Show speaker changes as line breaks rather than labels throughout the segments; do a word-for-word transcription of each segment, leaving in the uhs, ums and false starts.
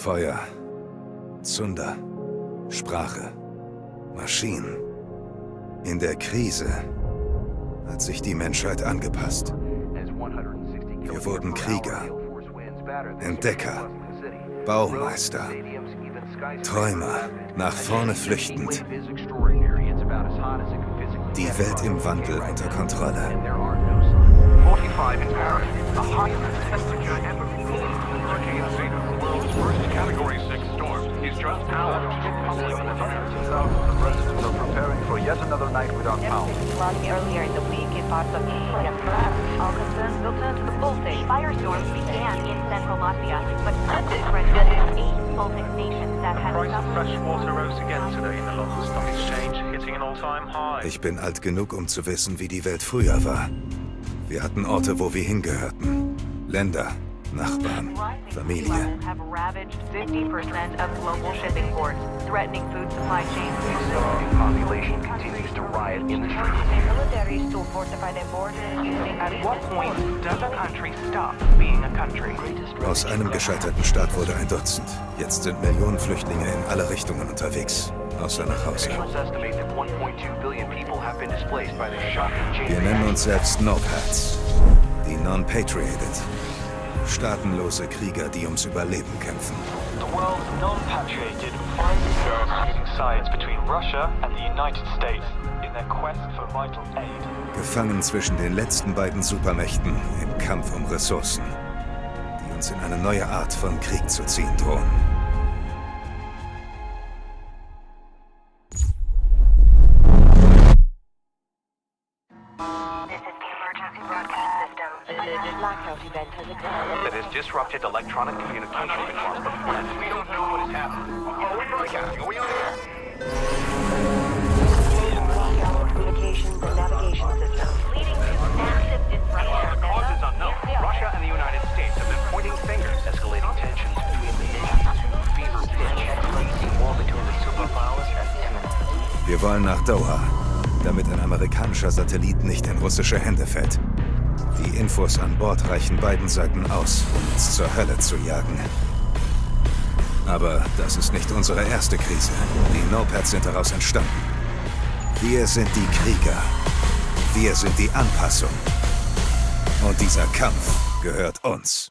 Feuer, Zunder, Sprache, Maschinen. In der Krise hat sich die Menschheit angepasst. Wir wurden Krieger, Entdecker, Baumeister, Träumer, nach vorne flüchtend. Die Welt im Wandel unter Kontrolle. Ich bin alt genug, um zu wissen, wie die Welt früher war. Wir hatten Orte, wo wir hingehörten. Länder, Nachbarn, Familie. Aus einem gescheiterten Staat wurde ein Dutzend. Jetzt sind Millionen Flüchtlinge in alle Richtungen unterwegs, außer nach Hause. Wir nennen uns selbst Nomads, die Non-Patriated. Staatenlose Krieger, die ums Überleben kämpfen.
The world's non-patriated find themselves choosing sides between Russia and the United States in their quest for vital aid.
Gefangen zwischen den letzten beiden Supermächten im Kampf um Ressourcen, die uns in eine neue Art von Krieg zu ziehen drohen.
That has disrupted electronic communication across the planet. We don't know what is happening. Oh, we're broadcasting. Are we on air? Communications and navigation systems leading to massive disruption. The cause is unknown. Russia and the United States have been pointing fingers, escalating tensions between the nations to fever pitch. The war between the superpowers is imminent.
Wir wollen nach Doha, damit ein amerikanischer Satellit nicht in russische Hände fällt. Die Infos an Bord reichen beiden Seiten aus, um uns zur Hölle zu jagen. Aber das ist nicht unsere erste Krise. Die Nomads sind daraus entstanden. Wir sind die Krieger. Wir sind die Anpassung. Und dieser Kampf gehört uns.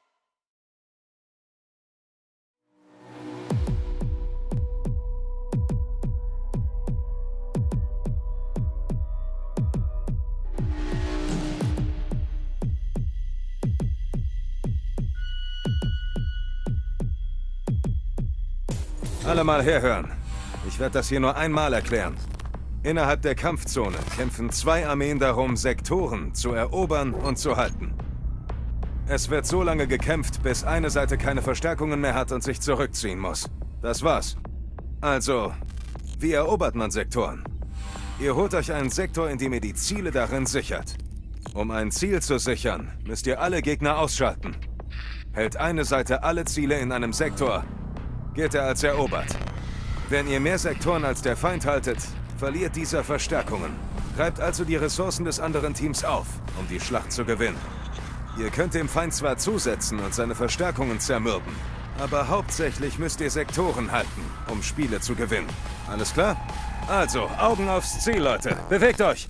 Alle mal herhören. Ich werde das hier nur einmal erklären. Innerhalb der Kampfzone kämpfen zwei Armeen darum, Sektoren zu erobern und zu halten. Es wird so lange gekämpft, bis eine Seite keine Verstärkungen mehr hat und sich zurückziehen muss. Das war's. Also, wie erobert man Sektoren? Ihr holt euch einen Sektor, in dem ihr die Ziele darin sichert. Um ein Ziel zu sichern, müsst ihr alle Gegner ausschalten. Hält eine Seite alle Ziele in einem Sektor, geht er als erobert. Wenn ihr mehr Sektoren als der Feind haltet, verliert dieser Verstärkungen. Treibt also die Ressourcen des anderen Teams auf, um die Schlacht zu gewinnen. Ihr könnt dem Feind zwar zusetzen und seine Verstärkungen zermürben, aber hauptsächlich müsst ihr Sektoren halten, um Spiele zu gewinnen. Alles klar? Also, Augen aufs Ziel, Leute. Bewegt euch!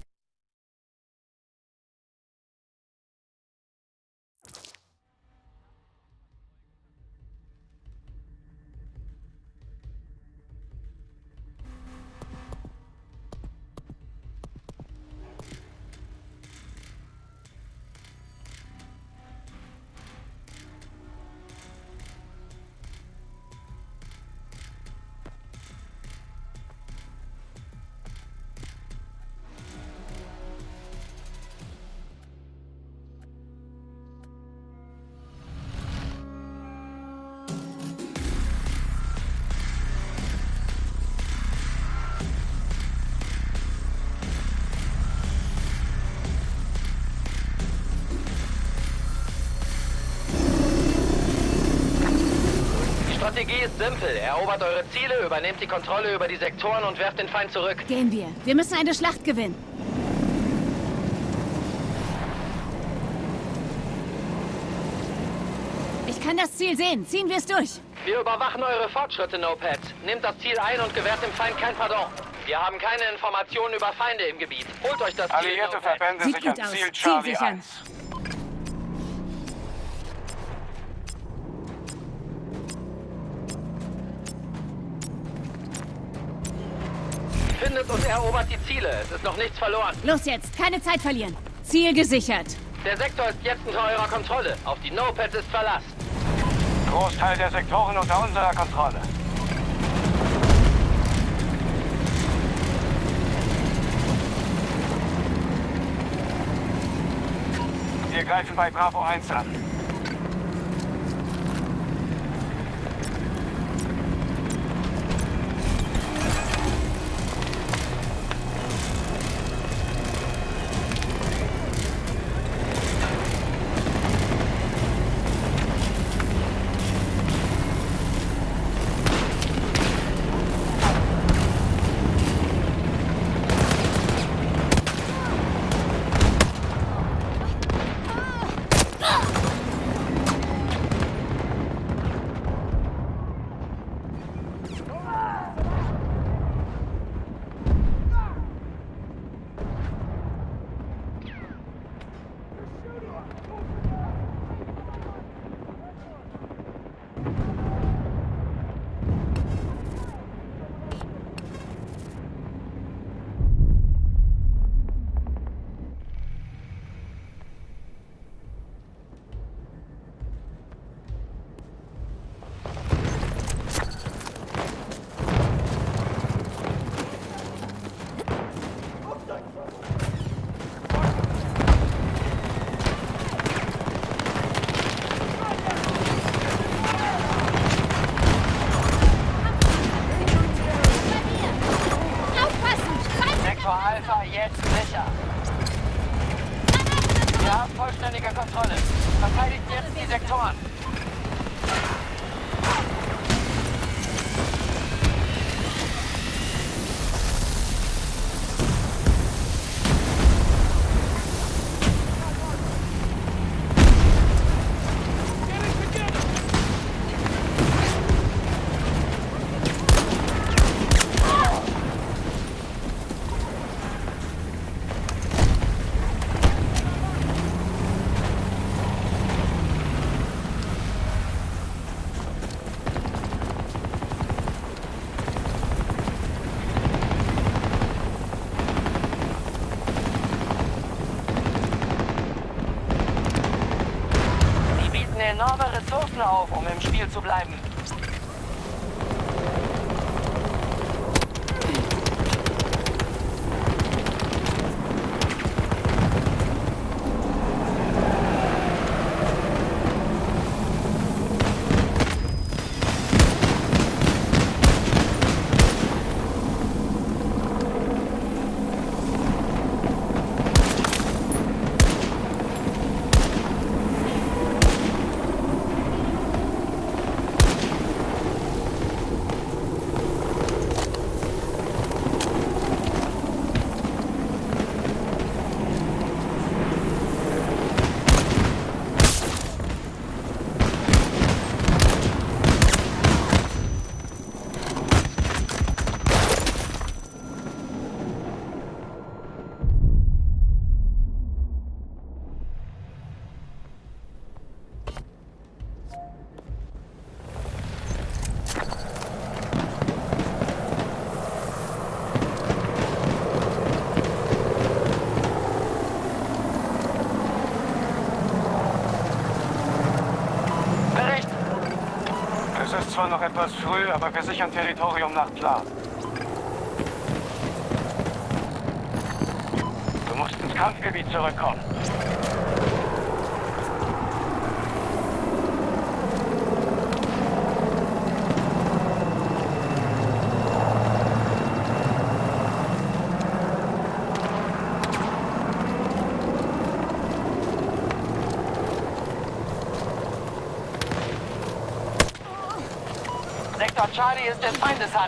Die Strategie ist simpel. Erobert eure Ziele, übernehmt die Kontrolle über die Sektoren und werft den Feind zurück.
Gehen wir. Wir müssen eine Schlacht gewinnen. kann das Ziel sehen. Ziehen wir es durch.
Wir überwachen eure Fortschritte, No-Pads. Nehmt das Ziel ein und gewährt dem Feind kein Pardon. Wir haben keine Informationen über Feinde im Gebiet. Holt euch das Ziel,
Alliierte
No-Pads.
Verbände
Sieht
sichern
gut aus.
Ziel
Ziel
Charlie
sichern.
eins.
Findet und erobert die Ziele. Es ist noch nichts verloren.
Los jetzt, keine Zeit verlieren. Ziel gesichert.
Der Sektor ist jetzt unter eurer Kontrolle. Auf die No-Pads ist Verlass.
Großteil der Sektoren unter unserer Kontrolle. Wir greifen bei Bravo eins an.
Alpha jetzt sicher. Wir haben vollständige Kontrolle. Verteidigt jetzt die Sektoren. Enorme Ressourcen auf, um im Spiel zu bleiben.
Es ist zwar noch etwas früh, aber wir sichern Territorium nach Plan. Du musst ins Kampfgebiet zurückkommen.
Sektor Charlie ist in Feindeshand.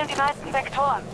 kontrollieren die meisten Sektoren.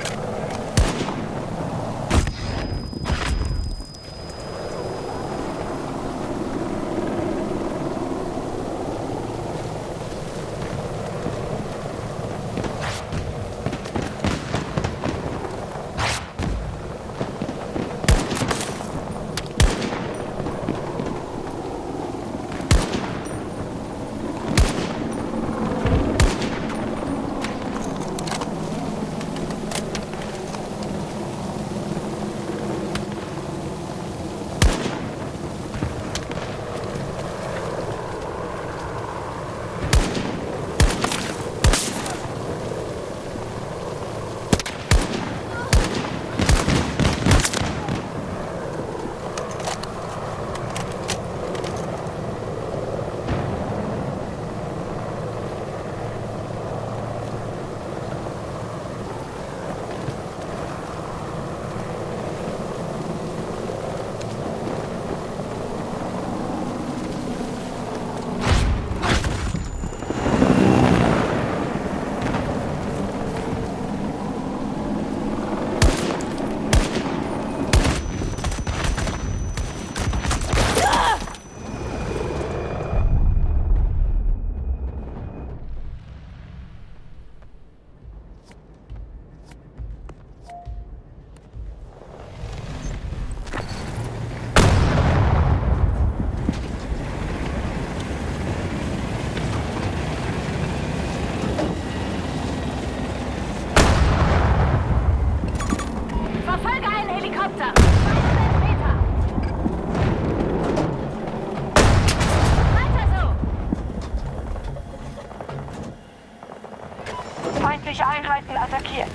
Feindliche Einheiten attackiert.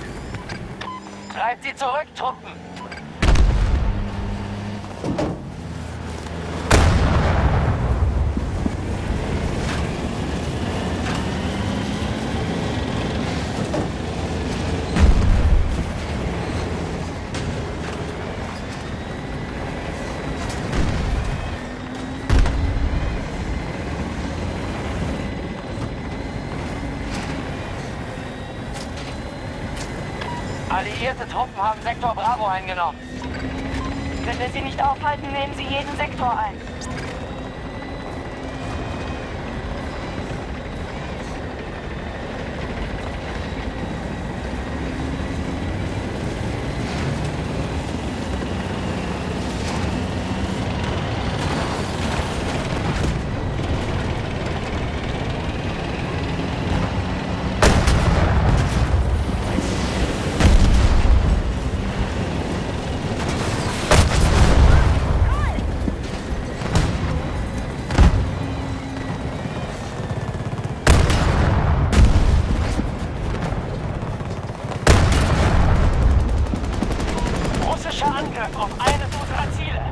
Treibt sie zurück, Truppen! Alliierte Truppen haben Sektor Bravo eingenommen.
Wenn wir sie nicht aufhalten, nehmen sie jeden Sektor ein.
Angriff auf eines unserer Ziele.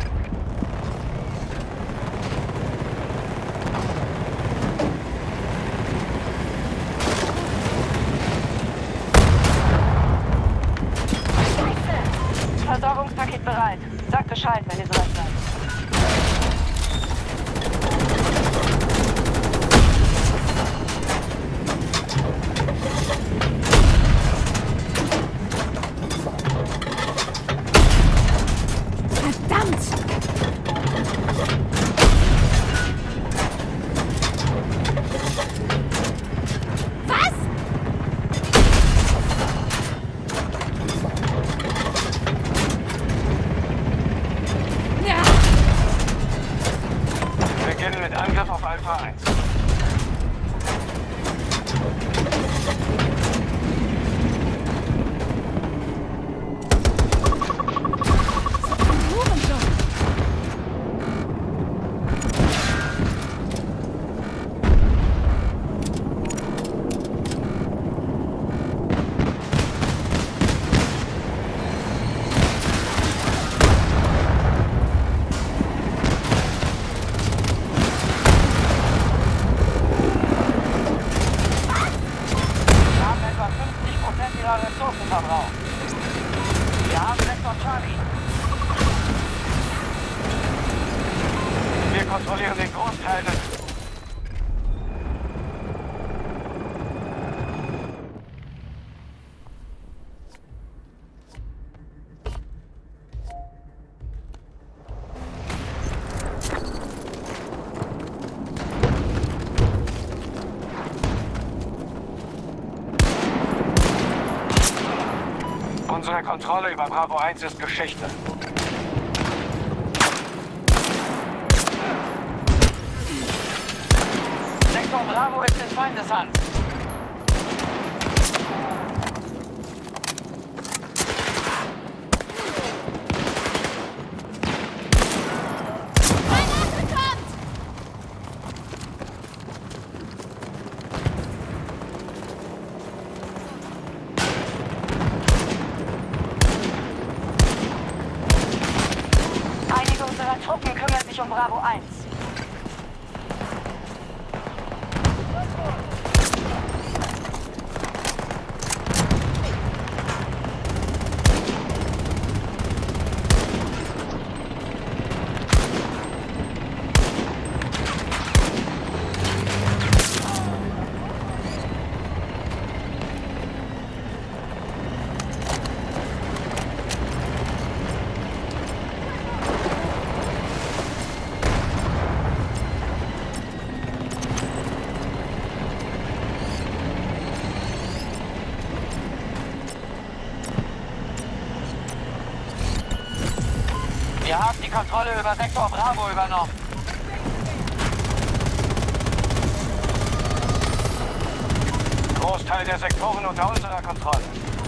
Scheiße! Versorgungspaket bereit. Sagt Bescheid, wenn ihr soweit seid.
Kontrolle über Bravo eins ist Geschichte.
Sektor Bravo ist in Feindeshand.
Einige unserer Truppen kümmern sich um Bravo eins.
Wir haben die Kontrolle über Sektor Bravo übernommen.
Großteil der Sektoren unter unserer Kontrolle.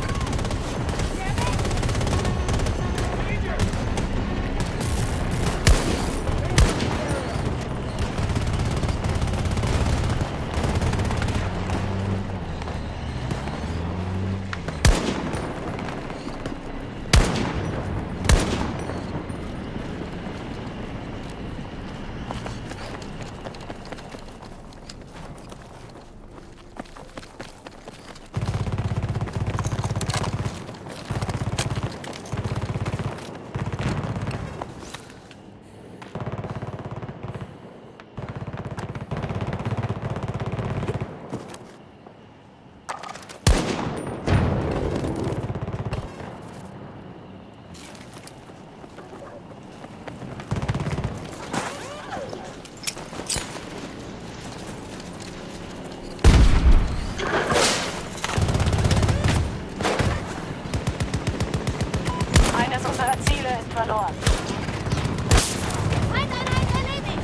Eines unserer Ziele ist verloren.
Feindeinheit erledigt!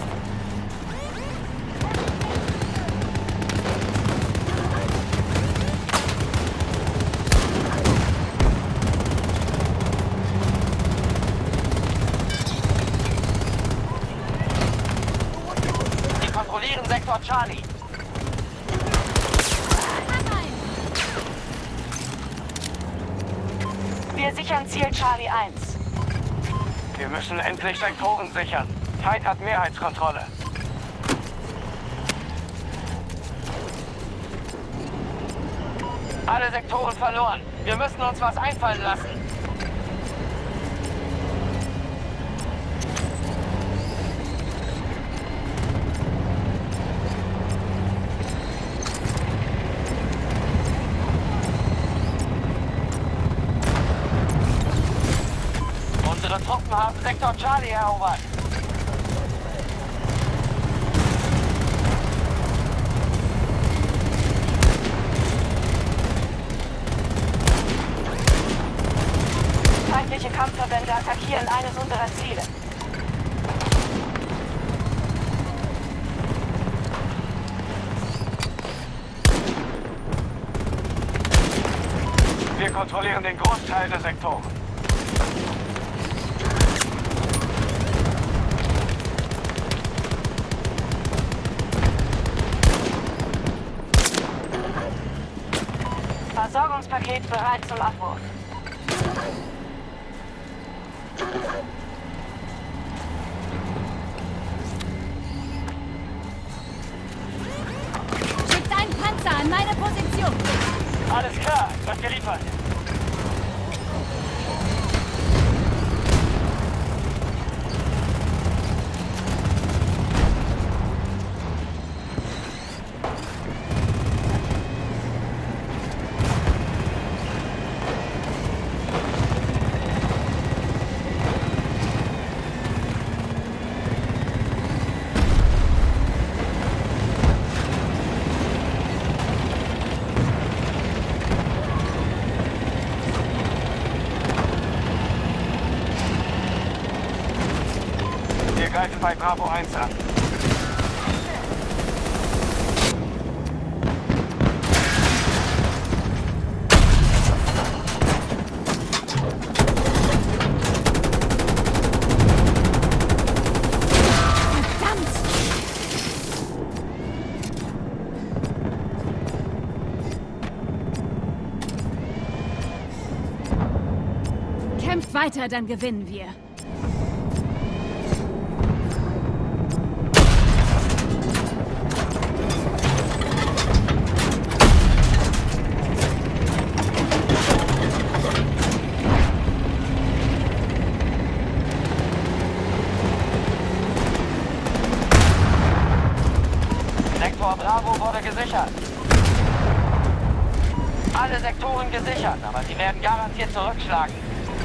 Sie kontrollieren Sektor Charlie.
Wir sichern Ziel Charlie eins.
Wir müssen endlich Sektoren sichern. Feind hat Mehrheitskontrolle.
Alle Sektoren verloren. Wir müssen uns was einfallen lassen. Unsere Truppen haben Sektor Charlie erobert.
Feindliche Kampfverbände attackieren eines unserer Ziele.
Wir kontrollieren den Großteil der Sektoren.
Versorgungspaket bereit zum Abwurf.
Schickt einen Panzer an meine Position!
Alles klar, wird geliefert. greifen bei Bravo eins an.
Kämpft weiter, dann gewinnen wir.
Sektor Bravo wurde gesichert. Alle Sektoren gesichert, aber sie werden garantiert zurückschlagen.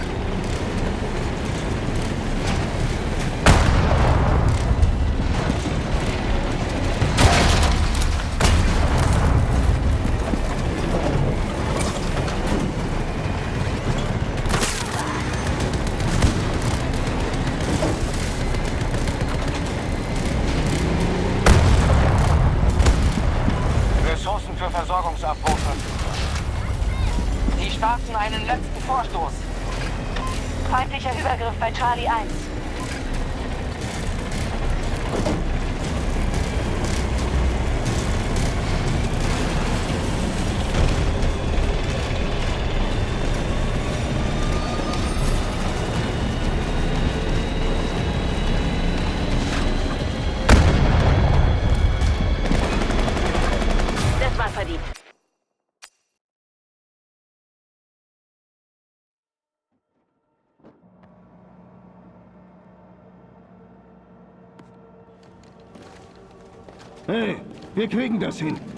Ressourcen für Versorgungsabrufe.
Sie starten einen letzten Vorstoß.
Feindlicher Übergriff bei Charlie eins. Das war verdient.
Hey, wir kriegen das hin.